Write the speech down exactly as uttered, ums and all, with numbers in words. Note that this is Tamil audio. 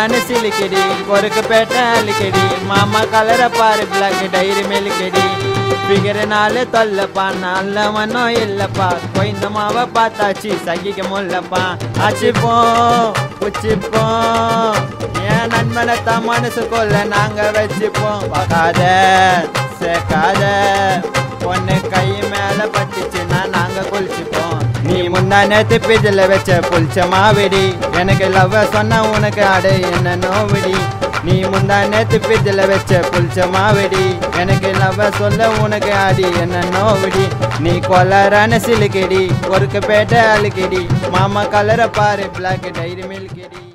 கொலரான சிலிக்கடி கொருக்கு பேட்டை அலிக்கடி மாமா கலர பாரு பிளாக் டைரி மில்கடி பிகர் நாலு தொல்லப்பா நல்லவனோ இல்லப்பா கொய்ந்த மாவை பார்த்தாச்சு சகிக்க முல்லப்பா அச்சுப்போம் புச்சிப்போம் என் நண்பனத்தான் மனசு கொள்ள நாங்க வச்சுப்போம் பார்க்காத சேர்க்காத பொண்ணு கை மேல பட்டுச்சுன்னா நாங்க குளிச்சுப்போம் நீ முந்தா நேத்து பிஜில வச்ச புளிச்ச மாவிடி எனக்கு லவ் சொன்ன உனக்கு அடை என்ன நோவிடி நீ முந்தா நேத்து பிஜில வச்ச புளிச்ச மாவிடி எனக்கு லவ் சொல்ல உனக்கு அடி என்ன நோவிடி நீ கொலரான சிலுக்கடி ஒருக்கு பேட்டை அழுக்கடி மாமா கலரை பாரு பிளாக் டைரி மில்கடி